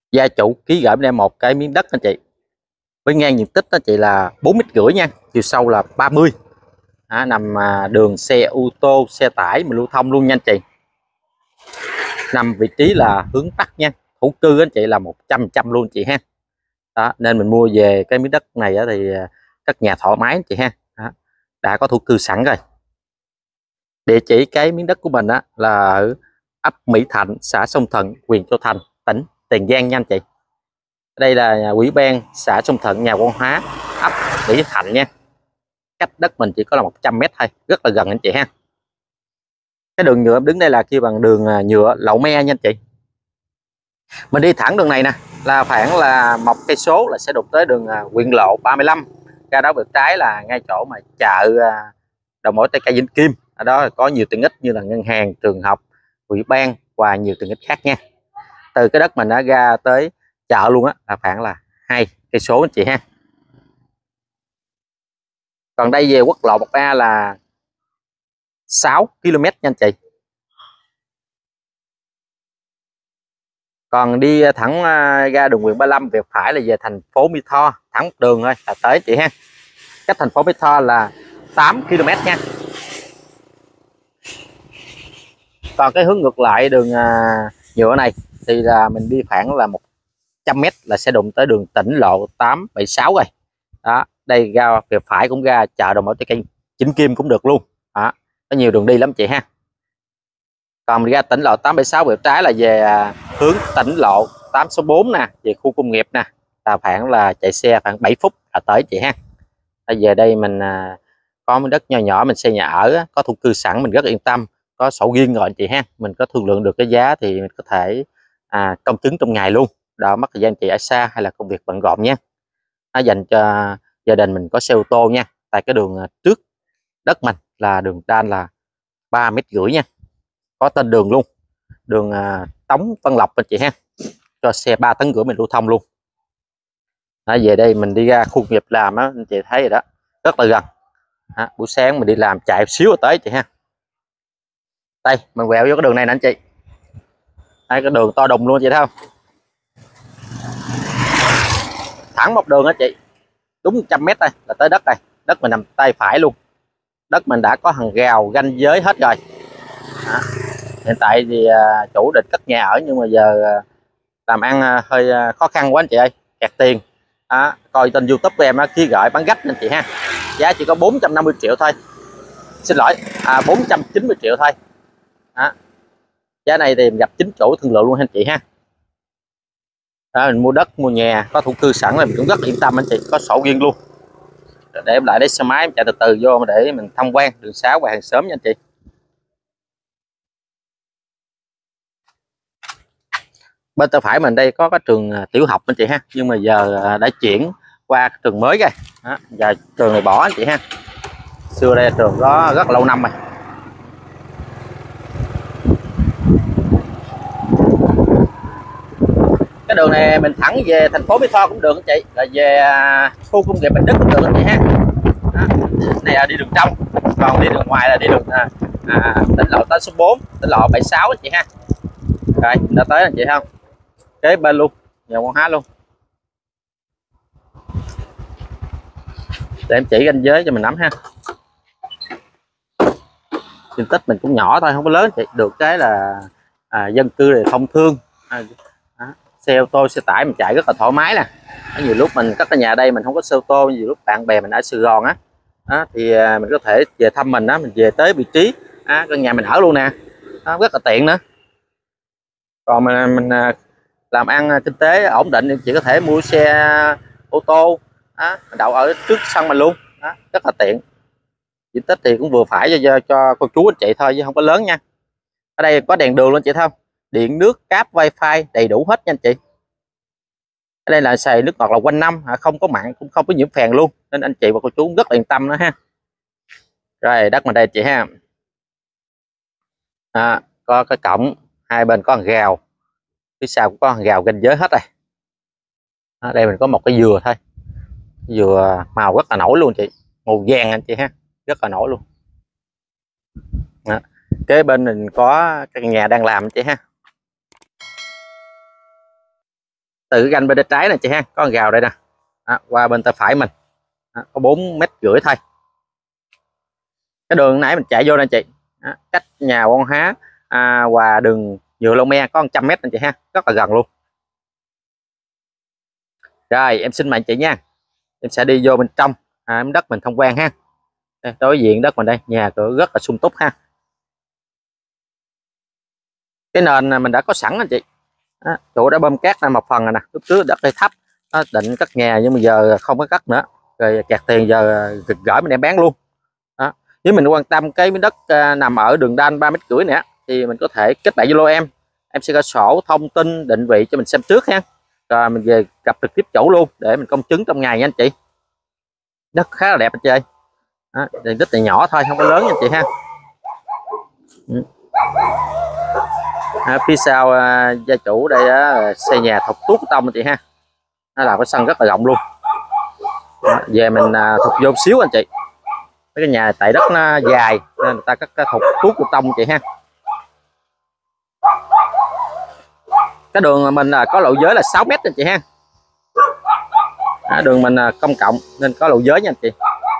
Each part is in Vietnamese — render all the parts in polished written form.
Gia chủ ký gửi bên em một cái miếng đất anh chị, với ngang diện tích đó chị là 4,5 m nha, chiều sâu là 30, nằm đường xe ô tô xe tải mà lưu thông luôn nha anh chị. Nằm vị trí là hướng Bắc nha, thổ cư anh chị là 100% luôn chị ha. Đó, nên mình mua về cái miếng đất này thì các nhà thoải mái anh chị ha. Đó, đã có thổ cư sẵn rồi. Địa chỉ cái miếng đất của mình là ở ấp Mỹ Thạnh, xã Sông Thuận, huyện Châu Thành, tỉnh Tiền Giang nha anh chị. Đây là ủy ban xã Sông Thuận, nhà văn hóa ấp Mỹ Thạnh nha. Cách đất mình chỉ có là 100 m thôi, rất là gần anh chị ha. Cái đường nhựa đứng đây là kêu bằng đường nhựa Lậu Me nha anh chị. Mình đi thẳng đường này nè là khoảng là 1 cây số là sẽ đụng tới đường Huyện Lộ 35, ra đó vượt trái là ngay chỗ mà chợ đầu mối Trái Cây Vĩnh Kim. Ở đó có nhiều tiện ích như là ngân hàng, trường học, ủy ban và nhiều tiện ích khác nha. Từ cái đất mình đã ra tới chợ luôn là khoảng là 2 cây số anh chị ha. Còn đây về quốc lộ 1A là 6 km nha anh chị. Còn đi thẳng ra đường Nguyễn 35 về phải là về thành phố Mỹ Tho, thẳng một đường thôi là tới chị ha. Cách thành phố Mỹ Tho là 8 km nha. Còn cái hướng ngược lại đường nhựa này thì là mình đi khoảng là 100 m là sẽ đụng tới đường tỉnh lộ 876 rồi. Đó, đây ra về phải cũng ra chợ đầu mối Trái Cây Vĩnh Kim cũng được luôn. Đó, có nhiều đường đi lắm chị ha. Còn mình ra tỉnh lộ 876 về trái là về hướng tỉnh lộ 864 nè, về khu công nghiệp nè, là khoảng là chạy xe khoảng 7 phút là tới chị ha. Về đây mình có miếng đất nhỏ nhỏ mình xây nhà ở, có thổ cư sẵn, mình rất yên tâm, có sổ riêng rồi anh chị ha. Mình có thương lượng được cái giá thì mình có thể công chứng trong ngày luôn, đó mất thời gian chị ở xa hay là công việc bận rộn nha. Nó dành cho gia đình mình có xe ô tô nha. Tại cái đường trước đất mình là đường đan là 3,5 m nha, có tên đường luôn, đường Tống Tân Lộc anh chị ha, cho xe 3,5 tấn mình lưu thông luôn. Đó, về đây mình đi ra khu nghiệp làm anh chị thấy rồi đó, rất là gần. Buổi sáng mình đi làm chạy xíu rồi tới chị ha. Đây mình quẹo vô cái đường này nè anh chị, đây cái đường to đùng luôn chị thấy không, thẳng một đường á chị, đúng 100 m đây là tới đất đây. Đất mình nằm tay phải luôn, đất mình đã có hàng rào ranh giới hết rồi. Hiện tại thì chủ định cất nhà ở nhưng mà giờ làm ăn hơi khó khăn quá anh chị ơi, kẹt tiền. Coi trên YouTube của em ký gửi bán gách anh chị ha, giá chỉ có 450 triệu thôi, xin lỗi 490 triệu thôi. Giá này thì mình gặp chính chủ thương lượng luôn anh chị ha. Mình mua đất mua nhà có thổ cư sẵn là mình cũng rất yên tâm anh chị, có sổ riêng luôn. Để em lại lấy xe máy em chạy từ từ vô để mình tham quan đường xá và hàng xóm nha anh chị. Bên tay phải mình đây có cái trường tiểu học anh chị ha, nhưng mà giờ đã chuyển qua trường mới rồi. Giờ trường này bỏ anh chị ha, xưa đây trường có rất lâu năm rồi. Cái đường này mình thẳng về thành phố Mỹ Tho cũng được anh chị, là về khu công nghiệp Bình Đức cũng được anh chị ha. Này là đi đường trong, còn đi đường ngoài là đi đường tỉnh lộ 864, tỉnh lộ 76 anh chị ha. Rồi đã tới anh chị không, kế bên luôn, nhà văn hóa luôn. Để em chỉ ranh giới cho mình nắm ha. Diện tích mình cũng nhỏ thôi, không có lớn chị, được cái là dân cư thì thông thương, xe ô tô xe tải mình chạy rất là thoải mái nè. Nhiều lúc mình cất cái nhà đây mình không có xe ô tô, nhiều lúc bạn bè mình ở Sài Gòn thì mình có thể về thăm mình mình về tới vị trí căn nhà mình ở luôn nè, rất là tiện nữa. Còn mình làm ăn kinh tế ổn định thì chỉ có thể mua xe ô tô đậu ở trước sân mình luôn, rất là tiện. Diện tích thì cũng vừa phải cho cô chú anh chị thôi chứ không có lớn nha. Ở đây có đèn đường luôn chị thấy không, điện nước cáp wifi đầy đủ hết nha anh chị. Ở đây là xài nước ngọt là quanh năm, không có mặn cũng không có nhiễm phèn luôn, nên anh chị và cô chú rất là yên tâm nữa ha. Rồi đất mình đây chị ha, có cái cổng, hai bên có hàng rào, phía sau cũng có hàng rào ranh giới hết rồi. Đây mình có một cái dừa thôi, dừa màu rất là nổi luôn chị, màu vàng anh chị ha, rất là nổi luôn. Kế bên mình có căn nhà đang làm chị ha. Từ ganh bên tay trái này chị ha, có con rào đây nè. Đó, qua bên tay phải mình. Đó, có 4,5 m thôi. Cái đường nãy mình chạy vô nè chị. Đó, cách nhà Văn Hóa và đường Nhựa Lô Me có 100 m anh chị ha, rất là gần luôn. Rồi em xin mời chị nha, em sẽ đi vô bên trong đất mình tham quan ha. Đây, đối diện đất mình đây, nhà cửa rất là sung túc ha. Cái nền mình đã có sẵn anh chị. Đó, chủ đã bơm cát ra một phần rồi nè, lúc trước đất hơi thấp, nó định cất nhà nhưng mà giờ không có cất nữa, rồi kẹt tiền giờ gửi mình đem bán luôn. Đó. Nếu mình quan tâm cái miếng đất nằm ở đường đan 3,5 m nè, thì mình có thể kết bạn Zalo em sẽ có sổ thông tin định vị cho mình xem trước ha, rồi mình về gặp trực tiếp chủ luôn để mình công chứng trong ngày nha anh chị. Đất khá là đẹp anh chị ơi. Diện tích này nhỏ thôi, không có lớn nha anh chị ha. Phía sau gia chủ đây xây nhà thục tuốt tông anh chị ha, nó là cái sân rất là rộng luôn. Về mình thục vô xíu anh chị, cái nhà này tại đất nó dài nên người ta cắt thục tuốt của tông chị ha. Cái đường mình có lộ giới là 6 m anh chị ha. Đường mình công cộng nên có lộ giới nha anh chị.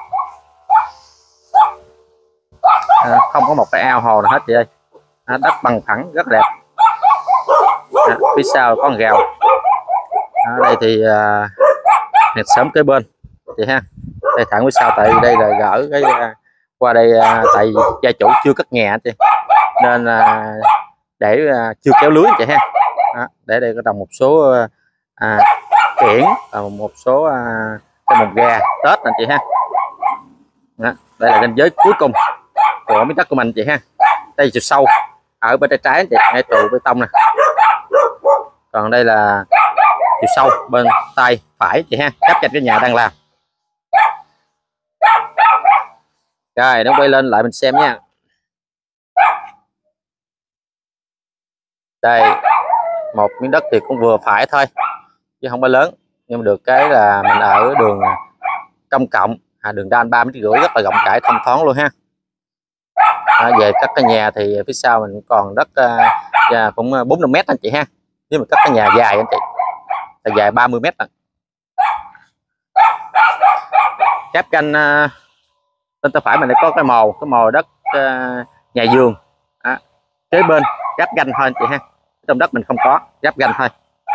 Không có một cái ao hồ nào hết chị ơi. Đất bằng phẳng rất đẹp. Phía sau có con rào. Ở đây thì hẹn sớm kế bên chị ha. Đây thẳng phía sau, tại đây là gỡ cái qua đây tại gia chủ chưa cất nhà chị, nên để chưa kéo lưới chị ha. Để đây có trồng một số kiển và một số cái mồng gà Tết anh chị ha. Đây là ranh giới cuối cùng của miếng đất của mình chị ha. Đây chiều sâu ở bên tay trái anh chị, ngay trụ bê tông nè. Còn đây là chiều sâu bên tay phải chị ha, giáp cạnh cái nhà đang làm. Rồi nó quay lên lại mình xem nha. Đây một miếng đất thì cũng vừa phải thôi chứ không có lớn, nhưng mà được cái là mình ở đường công cộng, đường đan 3,5 m rất là rộng rãi thông thoáng luôn ha. Về các cái nhà thì phía sau mình còn đất cũng 4-5 m anh chị ha, nếu mà các cái nhà dài anh chị là dài 30 m. Giáp canh bên tay phải mình lại có cái mồ đất nhà vườn kế bên giáp ganh thôi anh chị ha, trong đất mình không có giáp ganh thôi.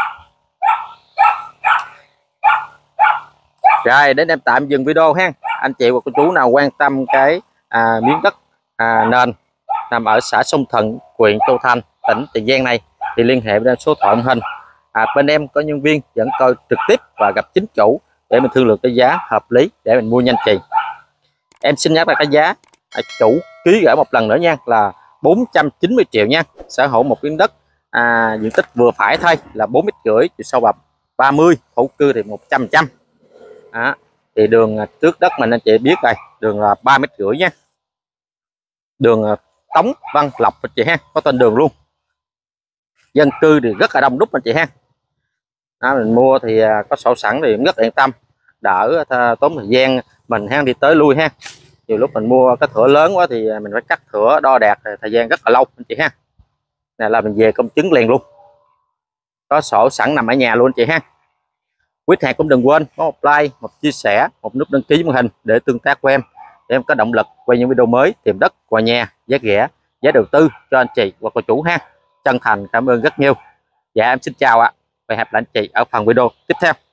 Rồi đến em tạm dừng video ha. Anh chị và cô chú nào quan tâm cái miếng đất nền nằm ở xã Sông Thần, huyện Châu Thành, tỉnh Tiền Giang này thì liên hệ với số thoại màn hình. Bên em có nhân viên dẫn coi trực tiếp và gặp chính chủ để mình thương lượng cái giá hợp lý để mình mua nhanh chị. Em xin nhắc lại cái giá chủ ký gửi một lần nữa nha, là 490 triệu nha. Sở hữu một miếng đất diện tích vừa phải thôi, là 4,5 m, chiều sâu 30, thổ cư thì 100%. Thì đường trước đất mình anh chị biết đây, đường là 3,5 m nha. Đường Tống Văn Lộc anh chị ha, có tên đường luôn. Dân cư thì rất là đông đúc anh chị ha. Mình mua thì có sổ sẵn thì rất yên tâm, đỡ tốn thời gian mình ha, đi tới lui ha. Nhiều lúc mình mua cái thửa lớn quá thì mình phải cắt thửa đo đạc, thời gian rất là lâu anh chị ha. Này là mình về công chứng liền luôn, có sổ sẵn nằm ở nhà luôn anh chị ha. Quý khách cũng đừng quên có một like, một chia sẻ, một nút đăng ký màn hình để tương tác của em, để em có động lực quay những video mới tìm đất, qua nhà, giá rẻ, giá đầu tư cho anh chị và cô chủ ha. Chân thành cảm ơn rất nhiều. Dạ em xin chào ạ, và hẹn gặp lại anh chị ở phần video tiếp theo.